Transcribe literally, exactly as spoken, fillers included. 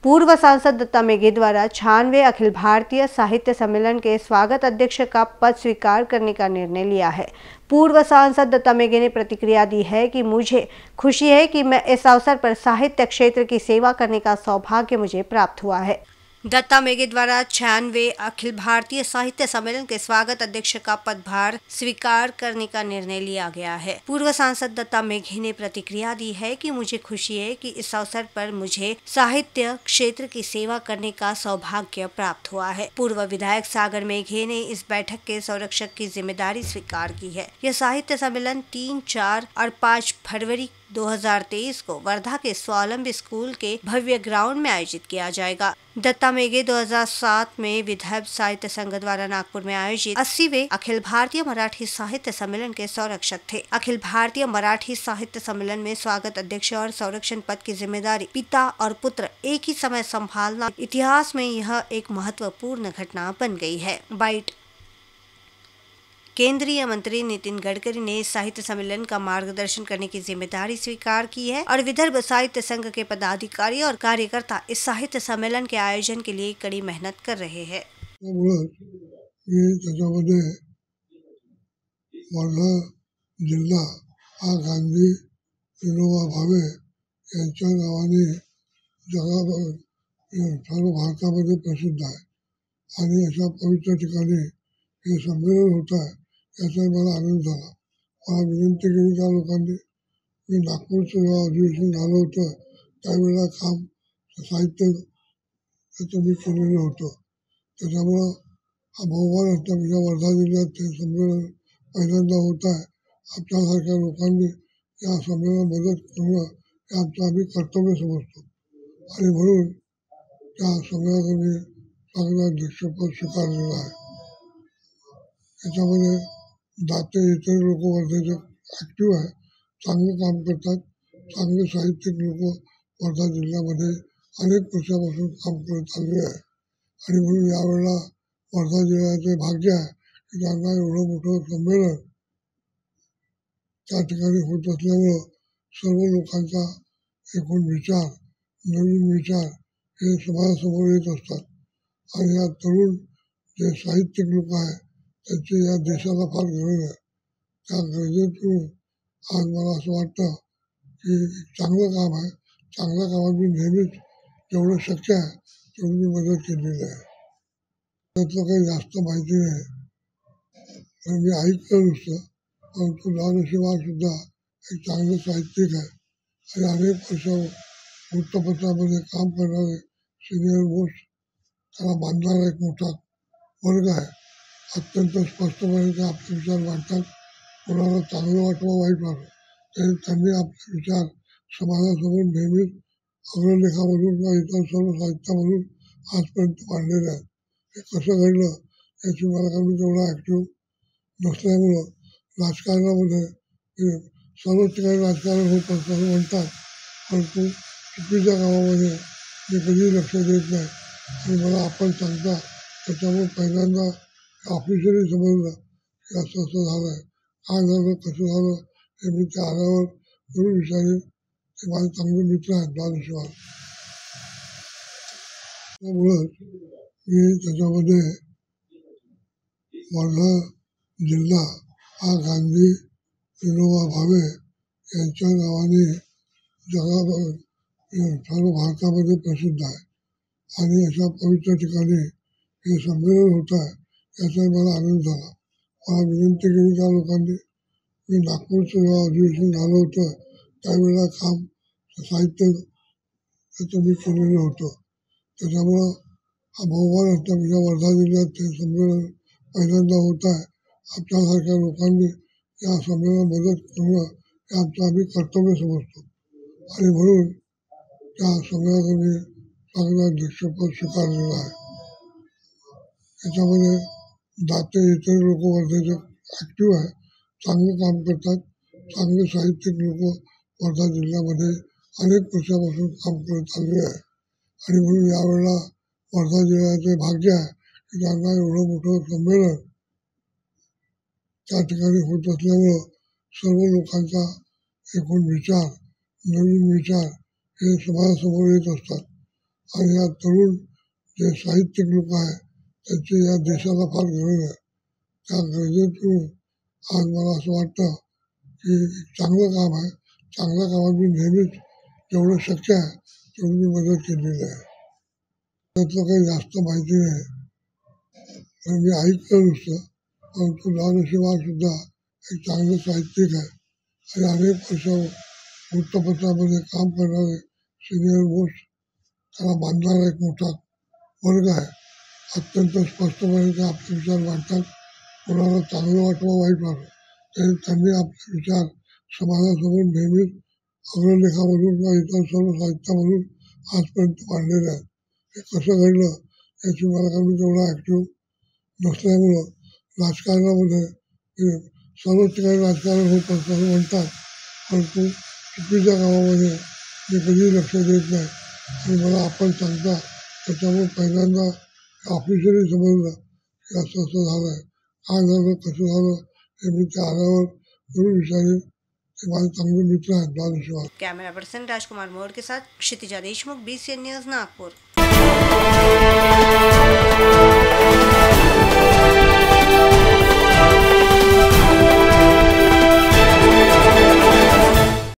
पूर्व सांसद दत्ता मेघे द्वारा छियानवे अखिल भारतीय साहित्य सम्मेलन के स्वागत अध्यक्ष का पद स्वीकार करने का निर्णय लिया है। पूर्व सांसद दत्ता मेघे ने प्रतिक्रिया दी है कि मुझे खुशी है कि मैं इस अवसर पर साहित्य क्षेत्र की सेवा करने का सौभाग्य मुझे प्राप्त हुआ है। दत्ता मेघे द्वारा छियानवे अखिल भारतीय साहित्य सम्मेलन के स्वागत अध्यक्ष का पदभार स्वीकार करने का निर्णय लिया गया है। पूर्व सांसद दत्ता मेघे ने प्रतिक्रिया दी है कि मुझे खुशी है कि इस अवसर पर मुझे साहित्य क्षेत्र की सेवा करने का सौभाग्य प्राप्त हुआ है। पूर्व विधायक सागर मेघे ने इस बैठक के संरक्षक की जिम्मेदारी स्वीकार की है। यह साहित्य सम्मेलन तीन, चार और पाँच फरवरी दो हज़ार तेईस को वर्धा के स्वावलंबी स्कूल के भव्य ग्राउंड में आयोजित किया जाएगा। दत्ता मेघे दो हज़ार सात में विदर्भ साहित्य संघ द्वारा नागपुर में आयोजित अस्सीवें अखिल भारतीय मराठी साहित्य सम्मेलन के संरक्षक थे। अखिल भारतीय मराठी साहित्य सम्मेलन में स्वागत अध्यक्ष और संरक्षण पद की जिम्मेदारी पिता और पुत्र एक ही समय संभालना इतिहास में यह एक महत्वपूर्ण घटना बन गई है। बाइट। केंद्रीय मंत्री नितिन गडकरी ने साहित्य सम्मेलन का मार्गदर्शन करने की जिम्मेदारी स्वीकार की है और विदर्भ साहित्य संघ के पदाधिकारी और कार्यकर्ता इस साहित्य सम्मेलन के आयोजन के लिए कड़ी मेहनत कर रहे हैं। वर्धा जिल्हा हा गांधी विनोबा भावे यांच्या नावाने जगाभर सर्व भारतामध्ये प्रसिद्ध आहे आणि अशा पवित्र ठिकाणी हे संमेलन होत आहे याचा मला आनंद झाला। मला विनंती केली त्या लोकांनी, मी नागपूरचं जेव्हा अधिवेशन झालं होतं त्यावेळेला काम साहित्य त्याचं मी केलेलं होतं, त्याच्यामुळं हा बहुमान असता माझ्या वर्धा जिल्ह्यात ते संमेलन पहिल्यांदा होत आहे। आपल्यासारख्या लोकांनी या संमेलनात मदत करणं हे आमचं आम्ही कर्तव्य समजतो आणि म्हणून त्या संमेलनाचं मी चांगलं अध्यक्षपद स्वीकारलेलं आहे। याच्यामध्ये दाते इतर लोक वर्धेचे ॲक्टिव्ह आहे, चांगलं काम करतात, चांगले साहित्यिक लोक वर्धा जिल्ह्यामध्ये अनेक वर्षापासून काम करत आलेले आहे आणि म्हणून यावेळेला वर्धा जिल्ह्याचे भाग्य आहे की त्यांना एवढं मोठं संमेलन त्या ठिकाणी होत असल्यामुळं सर्व लोकांचा एकूण विचार, नवीन विचार हे समाजासमोर येत असतात आणि या तरुण जे साहित्यिक लोक आहेत त्यांची या देशाला फार गरज आहे। त्या गरजेतून आज मला असं वाटतं की चांगलं काम आहे, चांगल्या कामात मी नेहमीच जेवढं शक्य आहे तेवढी मी मदत केलेली आहे। त्यातलं काही जास्त माहिती नाही, पण मी ऐकलं नुसतं, परंतु दानशिवार सुद्धा एक चांगलं साहित्यिक आहे आणि अनेक वर्ष वृत्तपत्रामध्ये काम करणारे सिनियर मोस्ट त्याला बांधणारा एक मोठा वर्ग आहे। अत्यंत स्पष्टपणे ते आपले विचार मांडतात, कोणाला चांगलं वाटवं वाईट वाटवं तरी त्यांनी आपले विचार समाजासमोर नेहमीच अग्रलेखामधून किंवा इतर सर्व साहित्यामधून आजपर्यंत मांडलेले आहेत। हे कसं घडलं याची मला कारण मी तेवढा ॲक्टिव्ह नसल्यामुळं राजकारणामध्ये सर्व ठिकाणी राजकारण होत असतं म्हणतात, परंतु चुकीच्या कामामध्ये मी कधीही लक्ष देत नाही आणि मला आपण सांगता त्याच्यामुळे पहिल्यांदा ऑफिशियली समजलं की असं असं झालं आहे, काय झालं कसं झालं हे मी त्या आल्यावर जरूर विचारेन। ते माझे चांगले मित्र आहेत दानशिवार, त्यामुळं मी त्याच्यामध्ये वर्धा जिल्हा हा गांधी विनोबा भावे यांच्या नावाने जगाभर सर्व भारतामध्ये प्रसिद्ध आहे आणि अशा पवित्र ठिकाणी हे संमेलन होत आहे याचा मला आनंद झाला। मला विनंती केली त्या लोकांनी, मी नागपूरचं जेव्हा अधिवेशन झालं होतं त्यावेळेला काम साहित्य त्याचं मी केलेलं होतं, त्याच्यामुळं हा बहुमान असता माझ्या वर्धा जिल्ह्यात ते संमेलन पहिल्यांदा होत आहे। आपल्यासारख्या लोकांनी या संमेलनात मदत करणं हे आमचं आम्ही कर्तव्य समजतो आणि म्हणून त्या संमेलनाचं मी चांगलं अध्यक्षपद स्वीकारलेलं आहे। याच्यामध्ये दाते इतर लोक वर्धेचे ॲक्टिव्ह आहे, चांगलं काम करतात, चांगले साहित्यिक लोक वर्धा जिल्ह्यामध्ये अनेक वर्षापासून काम करत आलेले आहे आणि म्हणून यावेळेला वर्धा जिल्ह्याचे भाग्य आहे की त्यांना एवढं मोठं संमेलन त्या ठिकाणी होत असल्यामुळं सर्व लोकांचा एकूण विचार, नवीन विचार हे समाजासमोर येत असतात आणि या तरुण जे साहित्यिक लोक आहेत त्यांची या देशाला फार गरज आहे. त्या गरजेतून आज मला असं वाटतं की चांगलं काम आहे. चांगल्या कामात मी नेहमीच जेवढं शक्य आहे तेवढी मी मदत केलेली आहे. त्यातलं काही जास्त माहिती नाही, पण मी ऐकलं नुसतं. परंतु दानशिवार सुद्धा एक चांगलं साहित्यिक आहे आणि अनेक वर्ष वृत्तपत्रामध्ये काम करणारे सिनियर मोस्ट त्याला मानणारा एक मोठा वर्ग आहे. अत्यंत स्पष्टपणे ते आपले विचार मांडतात. कोणाला चांगलं वाटवं वाईट वाटवं तरी त्यांनी आपले विचार समाजासमोर नेहमीच अग्रलेखामधून किंवा इतर सर्व साहित्यामधून आजपर्यंत मांडलेले आहेत. हे कसं घडलं याची मला कारण मी तेवढा ॲक्टिव्ह नसल्यामुळं राजकारणामध्ये सर्व ठिकाणी राजकारण होत असं म्हणतात, परंतु चुकीच्या कामामध्ये मी कधीही लक्ष देत नाही आणि मला आपण सांगता त्याच्यामुळे पहिल्यांदा ऑफिशियली समजलं की असं असं झालं आहे. काय झालं कसं झालं हे मी त्या आल्यावर जरूर विचारेन. ते माझे चांगले मित्र आहेत दानशिवार. कैमरा पर्सन राजकुमार मोर के साथ Kshitija Deshmukh, B C N news, Nagpur.